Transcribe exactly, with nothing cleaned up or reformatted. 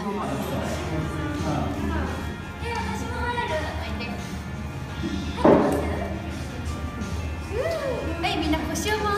まま。 え、私も入る。入ってます。はい、みんな腰を回